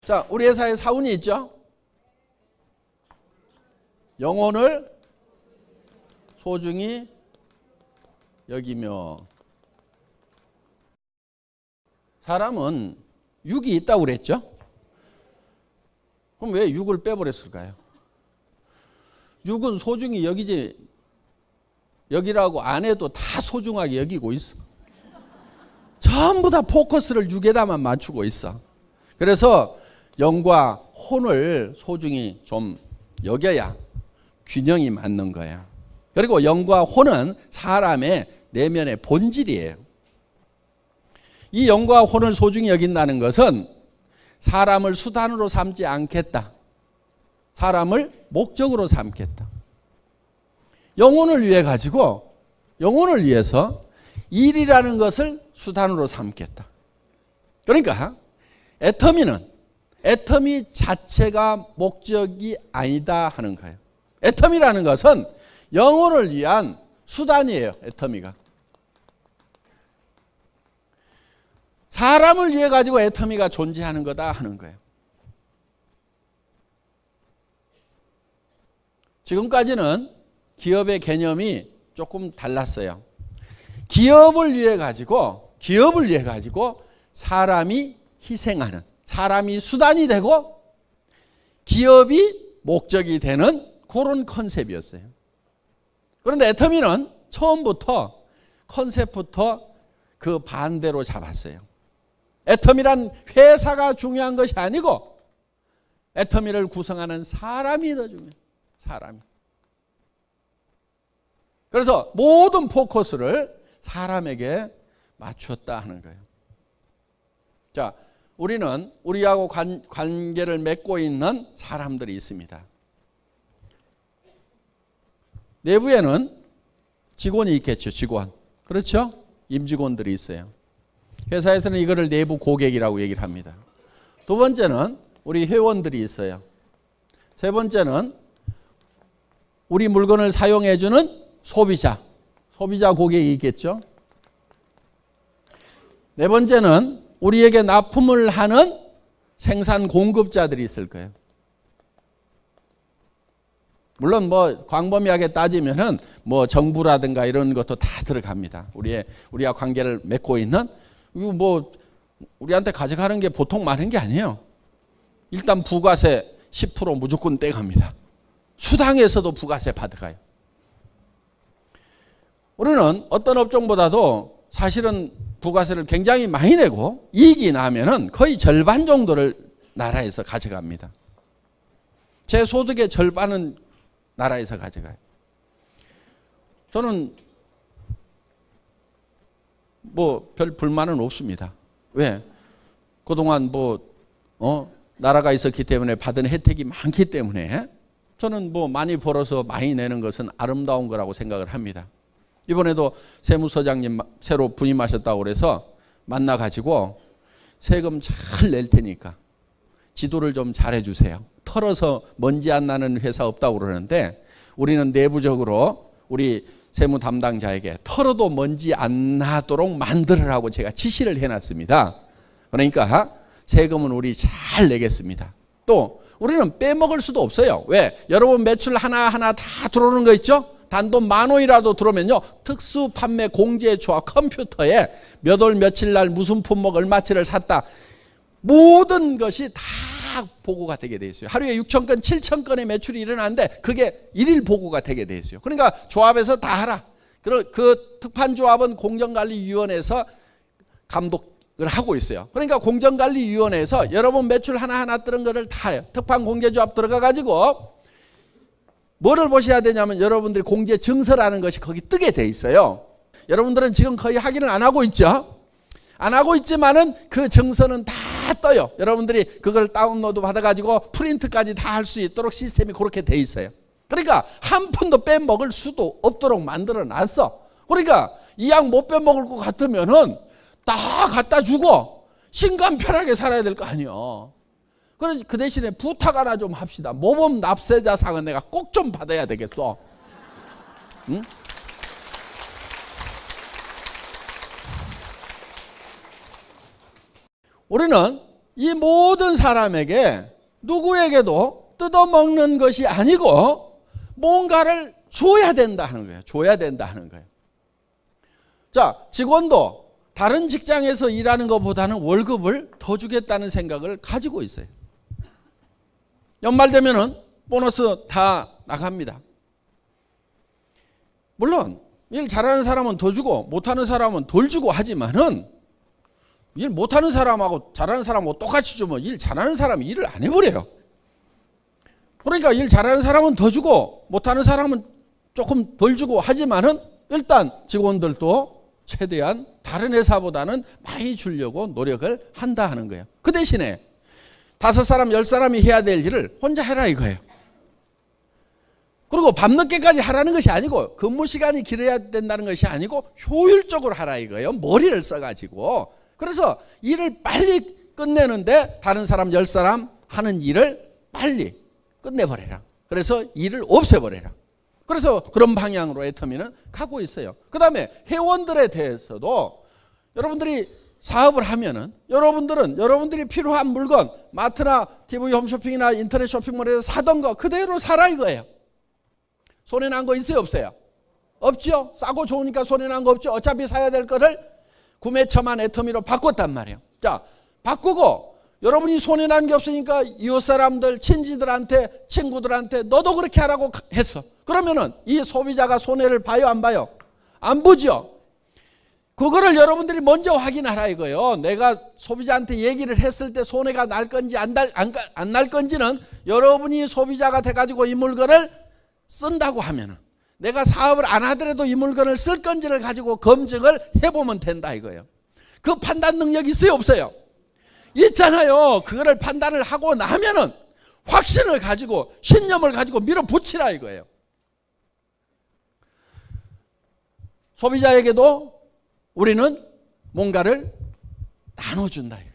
자, 우리 회사에 사운이 있죠? 영혼을 소중히 여기며. 사람은 육이 있다고 그랬죠? 그럼 왜 육을 빼버렸을까요? 육은 소중히 여기라고 안 해도 다 소중하게 여기고 있어. 전부 다 포커스를 육에다만 맞추고 있어. 그래서 영과 혼을 소중히 좀 여겨야 균형이 맞는 거야. 그리고 영과 혼은 사람의 내면의 본질이에요. 이 영과 혼을 소중히 여긴다는 것은 사람을 수단으로 삼지 않겠다. 사람을 목적으로 삼겠다. 영혼을 위해서 일이라는 것을 수단으로 삼겠다. 그러니까 애터미 자체가 목적이 아니다 하는 거예요. 애터미라는 것은 영혼을 위한 수단이에요. 애터미가. 사람을 위해 가지고 애터미가 존재하는 거다 하는 거예요. 지금까지는 기업의 개념이 조금 달랐어요. 기업을 위해 가지고 사람이 희생하는, 사람이 수단이 되고 기업이 목적이 되는 그런 컨셉이었어요. 그런데 애터미는 처음부터 컨셉부터 그 반대로 잡았어요. 애터미란 회사가 중요한 것이 아니고 애터미를 구성하는 사람이 더 중요해요. 사람이. 그래서 모든 포커스를 사람에게 맞추었다 하는 거예요. 자, 우리는 우리하고 관계를 맺고 있는 사람들이 있습니다. 내부에는 직원이 있겠죠. 직원. 그렇죠? 임직원들이 있어요. 회사에서는 이거를 내부 고객이라고 얘기를 합니다. 두 번째는 우리 회원들이 있어요. 세 번째는 우리 물건을 사용해 주는 소비자 고객이 있겠죠. 네 번째는 우리에게 납품을 하는 생산 공급자들이 있을 거예요. 물론 광범위하게 따지면은 정부라든가 이런 것도 다 들어갑니다. 우리와 관계를 맺고 있는, 이거 우리한테 가져가는 게 보통 많은 게 아니에요. 일단 부가세 10% 무조건 떼갑니다. 수당에서도 부가세 받아가요. 우리는 어떤 업종보다도 사실은 부가세를 굉장히 많이 내고 이익이 나면은 거의 절반 정도를 나라에서 가져갑니다. 제 소득의 절반은 나라에서 가져가요. 저는 별 불만은 없습니다. 왜? 그동안 나라가 있었기 때문에 받은 혜택이 많기 때문에 저는 많이 벌어서 많이 내는 것은 아름다운 거라고 생각을 합니다. 이번에도 세무서장님 새로 부임하셨다고 그래서 만나가지고 세금 잘 낼 테니까 지도를 좀 잘해 주세요. 털어서 먼지 안 나는 회사 없다고 그러는데 우리는 내부적으로 우리 세무 담당자에게 털어도 먼지 안 나도록 만들으라고 제가 지시를 해놨습니다. 그러니까 세금은 우리 잘 내겠습니다. 또 우리는 빼먹을 수도 없어요. 왜? 여러분 매출 하나하나 다 들어오는 거 있죠? 단돈 10,000원이라도 들어오면요, 특수 판매 공제조합 컴퓨터에 몇 월 며칠 날 무슨 품목 얼마치를 샀다, 모든 것이 다 보고가 되게 돼 있어요. 하루에 6,000건 7,000건의 매출이 일어나는데 그게 일일 보고가 되게 돼 있어요. 그러니까 조합에서 다 하라. 그 특판조합은 공정관리위원회에서 감독을 하고 있어요. 그러니까 공정관리위원회에서 여러분 매출 하나하나 뜨는 거를 다 해요. 특판공제조합 들어가 가지고 뭐를 보셔야 되냐면 여러분들이 공제 증서라는 것이 거기 뜨게 돼 있어요. 여러분들은 지금 거의 확인을 안 하고 있죠. 안 하고 있지만은 그 증서는 다 떠요. 여러분들이 그걸 다운로드 받아가지고 프린트까지 다 할 수 있도록 시스템이 그렇게 돼 있어요. 그러니까 한 푼도 빼먹을 수도 없도록 만들어 놨어. 그러니까 이 양 못 빼먹을 것 같으면은 다 갖다 주고 신간편하게 살아야 될 거 아니에요. 그래서 그 대신에 부탁 하나 좀 합시다. 모범 납세자상은 내가 꼭 좀 받아야 되겠어. 응? 우리는 이 모든 사람에게 누구에게도 뜯어먹는 것이 아니고 뭔가를 줘야 된다 하는 거예요. 줘야 된다 하는 거예요. 자, 직원도 다른 직장에서 일하는 것보다는 월급을 더 주겠다는 생각을 가지고 있어요. 연말 되면은 보너스 다 나갑니다. 물론 일 잘하는 사람은 더 주고 못하는 사람은 덜 주고 하지만은 일 못하는 사람하고 잘하는 사람하고 똑같이 주면 일 잘하는 사람이 일을 안 해버려요. 그러니까 일 잘하는 사람은 더 주고 못하는 사람은 조금 덜 주고 하지만은 일단 직원들도 최대한 다른 회사보다는 많이 주려고 노력을 한다 하는 거예요. 그 대신에 5사람, 10사람이 해야 될 일을 혼자 해라 이거예요. 그리고 밤늦게까지 하라는 것이 아니고 근무 시간이 길어야 된다는 것이 아니고 효율적으로 하라 이거예요. 머리를 써가지고. 그래서 일을 빨리 끝내는데 다른 사람 10사람 하는 일을 빨리 끝내버려라. 그래서 일을 없애버려라. 그래서 그런 방향으로 애터미는 가고 있어요. 그 다음에 회원들에 대해서도 여러분들이 사업을 하면은 여러분들이 필요한 물건 마트나 TV 홈쇼핑이나 인터넷 쇼핑몰에서 사던 거 그대로 사라 이거예요. 손해난 거 있어요 없어요? 없죠. 싸고 좋으니까 손해난 거 없죠. 어차피 사야 될 거를 구매처만 애터미로 바꿨단 말이에요. 자, 바꾸고 여러분이 손해난 게 없으니까 이웃 사람들, 친지들한테, 친구들한테 너도 그렇게 하라고 했어. 그러면은 이 소비자가 손해를 봐요 안 봐요? 안 보죠. 그거를 여러분들이 먼저 확인하라 이거예요. 내가 소비자한테 얘기를 했을 때 손해가 날 건지 안 날 건지는 여러분이 소비자가 돼가지고 이 물건을 쓴다고 하면은 내가 사업을 안 하더라도 이 물건을 쓸 건지를 가지고 검증을 해보면 된다 이거예요. 그 판단 능력이 있어요 없어요? 있잖아요. 그거를 판단을 하고 나면은 확신을 가지고 신념을 가지고 밀어붙이라 이거예요. 소비자에게도 우리는 뭔가를 나눠준다 이거예요.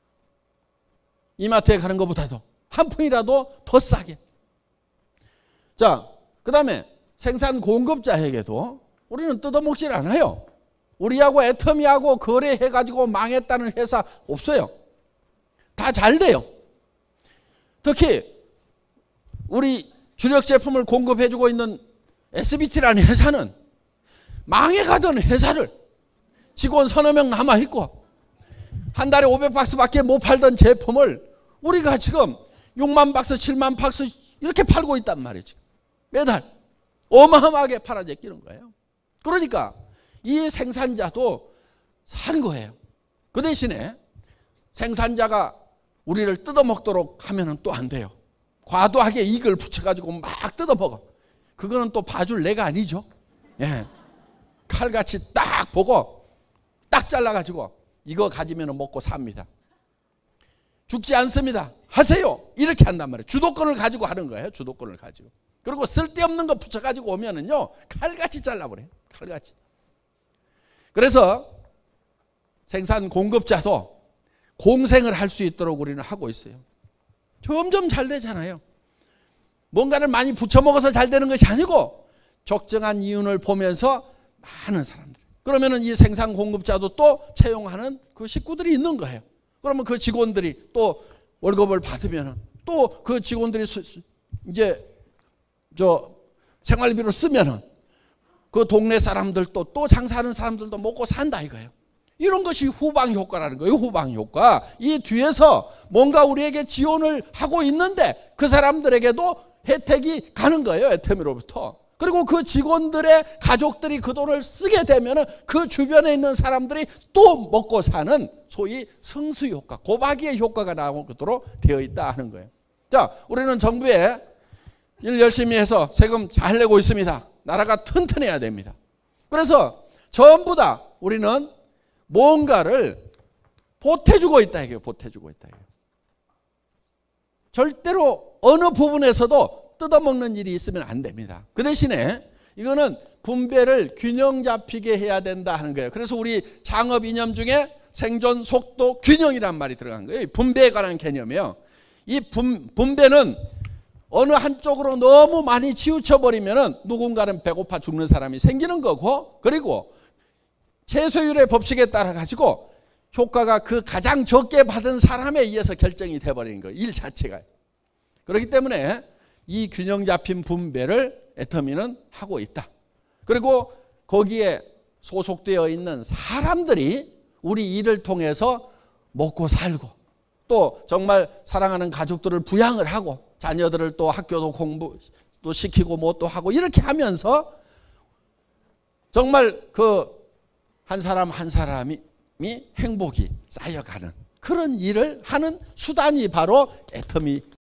이마트에 가는 것보다도 한 푼이라도 더 싸게. 자, 그 다음에 생산 공급자에게도 우리는 뜯어먹질 않아요. 우리하고 애터미하고 거래해가지고 망했다는 회사 없어요. 다 잘 돼요. 특히 우리 주력 제품을 공급해주고 있는 SBT라는 회사는 망해가던 회사를 직원 서너 명 남아있고 한 달에 500박스밖에 못 팔던 제품을 우리가 지금 6만 박스, 7만 박스 이렇게 팔고 있단 말이죠. 매달 어마어마하게 팔아제끼는 거예요. 그러니까 이 생산자도 산 거예요. 그 대신에 생산자가 우리를 뜯어먹도록 하면 또 안 돼요. 과도하게 이익을 붙여가지고 막 뜯어먹어. 그거는 또 봐줄 내가 아니죠. 예. 칼같이 딱 보고 딱 잘라가지고 이거 가지면 먹고 삽니다. 죽지 않습니다. 하세요. 이렇게 한단 말이에요. 주도권을 가지고 하는 거예요. 주도권을 가지고. 그리고 쓸데없는 거 붙여가지고 오면은요 칼같이 잘라버려요. 칼같이. 그래서 생산 공급자도 공생을 할 수 있도록 우리는 하고 있어요. 점점 잘 되잖아요. 뭔가를 많이 붙여먹어서 잘 되는 것이 아니고 적정한 이윤을 보면서 많은 사람들. 그러면은 이 생산 공급자도 또 채용하는 그 식구들이 있는 거예요. 그러면 그 직원들이 또 월급을 받으면은 또 그 직원들이 이제 생활비로 쓰면은 그 동네 사람들도 또 장사하는 사람들도 먹고 산다 이거예요. 이런 것이 후방 효과라는 거예요. 후방 효과. 이 뒤에서 뭔가 우리에게 지원을 하고 있는데 그 사람들에게도 혜택이 가는 거예요. 애터미로부터. 그리고 그 직원들의 가족들이 그 돈을 쓰게 되면 그 주변에 있는 사람들이 또 먹고 사는 소위 승수 효과, 고박이의 효과가 나오도록 되어 있다 하는 거예요. 자, 우리는 정부에 일 열심히 해서 세금 잘 내고 있습니다. 나라가 튼튼해야 됩니다. 그래서 전부 다 우리는 뭔가를 보태주고 있다 이게요. 보태주고 있다 이게요. 절대로 어느 부분에서도 뜯어먹는 일이 있으면 안 됩니다. 그 대신에 이거는 분배를 균형 잡히게 해야 된다 하는 거예요. 그래서 우리 창업 이념 중에 생존, 속도, 균형이란 말이 들어간 거예요. 분배에 관한 개념이에요. 이 분배는 어느 한쪽으로 너무 많이 치우쳐버리면 누군가는 배고파 죽는 사람이 생기는 거고, 그리고 채소율의 법칙에 따라 가지고 효과가 그 가장 적게 받은 사람에 의해서 결정이 돼버리는 거예요. 일 자체가. 그렇기 때문에 이 균형 잡힌 분배를 애터미는 하고 있다. 그리고 거기에 소속되어 있는 사람들이 우리 일을 통해서 먹고 살고 또 정말 사랑하는 가족들을 부양을 하고 자녀들을 또 학교도 공부도 시키고 뭐 또 하고 이렇게 하면서 정말 그 한 사람 한 사람이 행복이 쌓여가는 그런 일을 하는 수단이 바로 애터미